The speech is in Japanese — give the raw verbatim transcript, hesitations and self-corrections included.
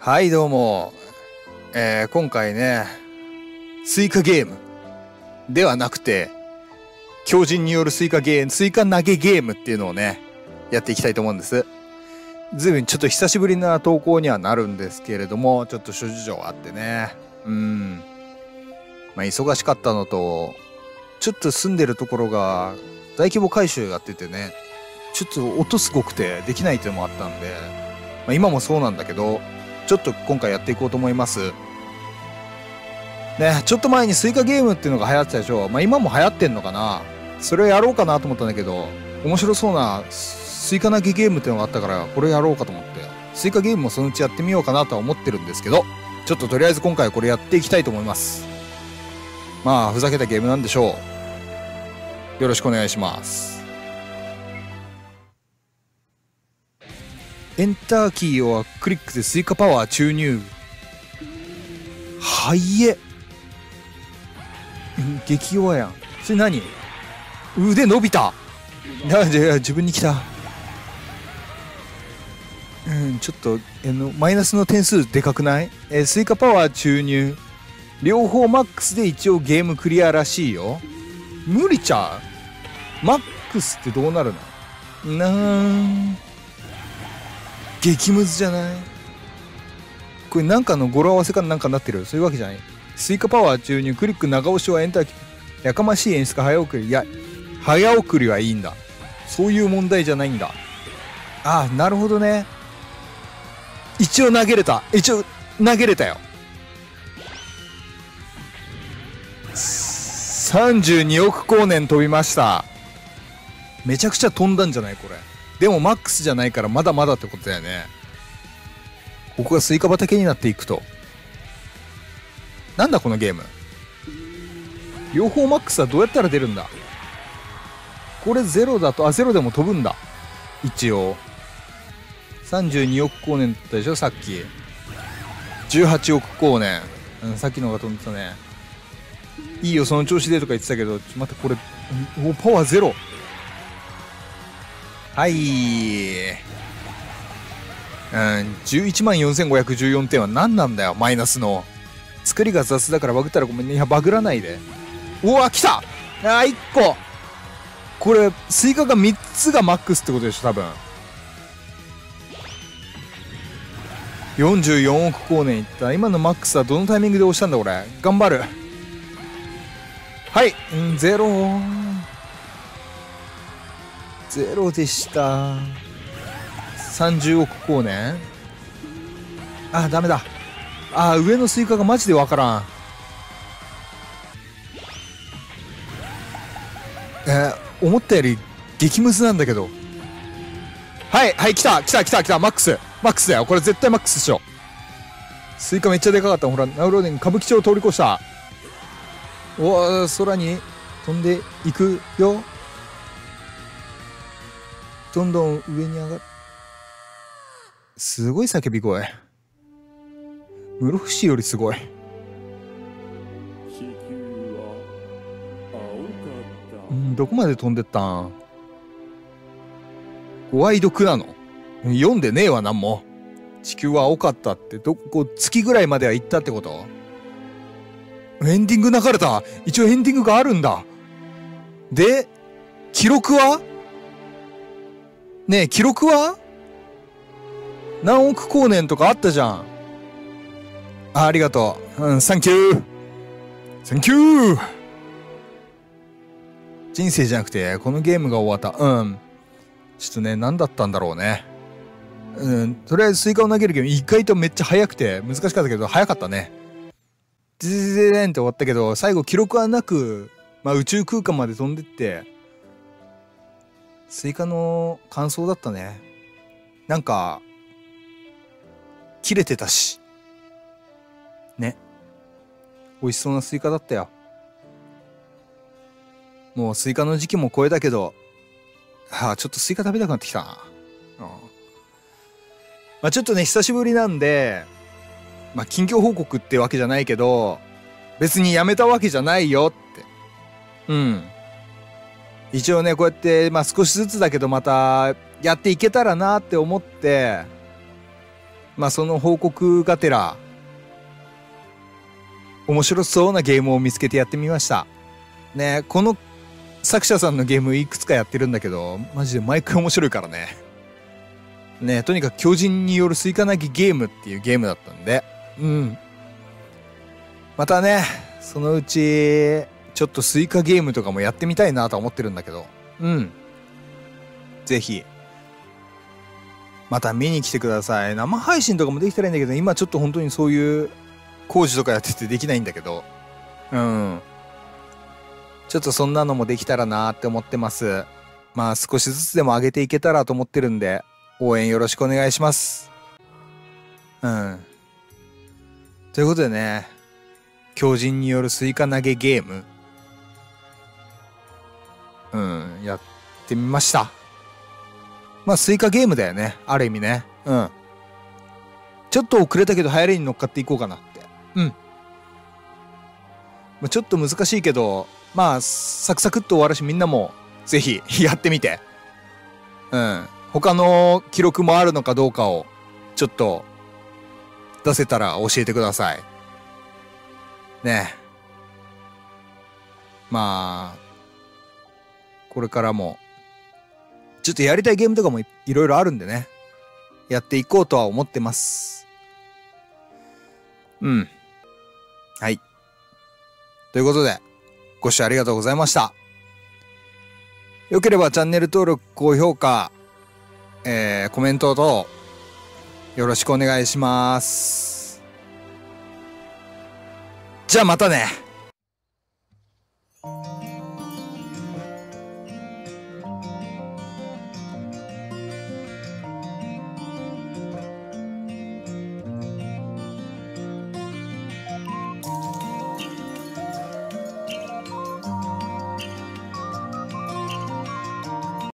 はいどうも、えー、今回ねスイカゲームではなくて狂人によるスイカゲームスイカ投げゲームっていうのをねやっていきたいと思うんです。ずいぶんちょっと久しぶりな投稿にはなるんですけれども、ちょっと諸事情あってね、うんまあ忙しかったのと、ちょっと住んでるところが大規模改修やっててね、ちょっと音すごくてできないっていうのもあったんで、まあ、今もそうなんだけど、ちょっと今回やっていこうと思います。ね、ちょっと前にスイカゲームっていうのが流行ってたでしょ。まあ今も流行ってんのかな。それをやろうかなと思ったんだけど、面白そうなスイカ投げゲームっていうのがあったから、これやろうかと思って。スイカゲームもそのうちやってみようかなとは思ってるんですけど、ちょっととりあえず今回はこれやっていきたいと思います。まあふざけたゲームなんでしょう。よろしくお願いします。エンターキーをクリックでスイカパワー注入。はいえ。激弱やん。それ何？腕伸びた。いやいや自分に来た。うんちょっとあのマイナスの点数でかくない？えー、スイカパワー注入。両方マックスで一応ゲームクリアらしいよ。無理ちゃう？マックスってどうなるの？なー激ムズじゃない？これなんかの語呂合わせかなんかになってる？そういうわけじゃない。スイカパワー注入、クリック長押しはエンターキー。やかましい演出か早送り。いや、早送りはいいんだ。そういう問題じゃないんだ。ああ、なるほどね。一応投げれた。一応投げれたよ。さんじゅうにおく光年飛びました。めちゃくちゃ飛んだんじゃないこれ。でもマックスじゃないからまだまだってことだよね。ここがスイカ畑になっていくと。なんだこのゲーム。両方マックスはどうやったら出るんだ。これゼロだと、あ、ゼロでも飛ぶんだ。一応。さんじゅうにおく光年だったでしょさっき。じゅうはちおく光年。うん、さっきの方が飛んでたね。いいよ、その調子でとか言ってたけど、ちょっと待って、これ、お、パワーゼロ。はい。うん、じゅういちまんよんせんごひゃくじゅうよんてんは何なんだよ、マイナスの。作りが雑だからバグったらごめんね。いや、バグらないで。うわ、来た。あー、いっこ。これ、スイカがみっつがマックスってことでしょ、多分。よんじゅうよんおく光年いった。今のマックスはどのタイミングで押したんだ、これ。頑張る。はい、うん、ゼロ。ゼロでした。さんじゅうおく光年。あ、ダメだ。あ、上のスイカがマジでわからん。えー、思ったより激ムズなんだけど。はいはい、来た来た来た来た。マックスマックスだよ。これ絶対マックスでしょ。スイカめっちゃでかかった。ほら、ナウローデン歌舞伎町を通り越した。おー、空に飛んでいくよ。どんどん上に上がる。すごい叫び声。室伏よりすごい。うん、どこまで飛んでったん？ご愛読なの？読んでねえわ、なんも。地球は青かったって、どこ、月ぐらいまでは行ったってこと？エンディング流れた。一応エンディングがあるんだ。で、記録は？ねえ、記録は？何億光年とかあったじゃん。あ、ありがとう。うん、サンキュー。サンキュー。人生じゃなくて、このゲームが終わった。うん。ちょっとね、何だったんだろうね。うん、とりあえずスイカを投げるゲーム、意外とめっちゃ速くて、難しかったけど、速かったね。ズズズズンって終わったけど、最後記録はなく、まあ宇宙空間まで飛んでって、スイカの感想だったね。なんか、切れてたし。ね。美味しそうなスイカだったよ。もうスイカの時期も超えたけど、はあ、ちょっとスイカ食べたくなってきたな。うん。まあちょっとね、久しぶりなんで、まあ近況報告ってわけじゃないけど、別にやめたわけじゃないよって。うん。一応ね、こうやって、まあ少しずつだけどまたやっていけたらなって思って、 まあその報告がてら、面白そうなゲームを見つけてやってみました。ね、この作者さんのゲームいくつかやってるんだけど、マジで毎回面白いからね。ね、とにかく巨人によるスイカ投げゲームっていうゲームだったんで、うん。またね、そのうち、ちょっとスイカゲームとかもやってみたいなとは思ってるんだけど、うん。ぜひ、また見に来てください。生配信とかもできたらいいんだけど、今ちょっと本当にそういう工事とかやっててできないんだけど、うん。ちょっとそんなのもできたらなって思ってます。まあ少しずつでも上げていけたらと思ってるんで、応援よろしくお願いします。うん。ということでね、狂人によるスイカ投げゲーム、うん、やってみました。まあスイカゲームだよね、ある意味ね。うん。ちょっと遅れたけど流行りに乗っかっていこうかなって。うん。まあ、ちょっと難しいけど、まあサクサクっと終わるし、みんなもぜひやってみて。うん。他の記録もあるのかどうかをちょっと出せたら教えてください。ねえ。まあ、これからも、ちょっとやりたいゲームとかも い, いろいろあるんでね。やっていこうとは思ってます。うん。はい。ということで、ご視聴ありがとうございました。よければチャンネル登録、高評価、えー、コメント等、よろしくお願いします。じゃあまたね。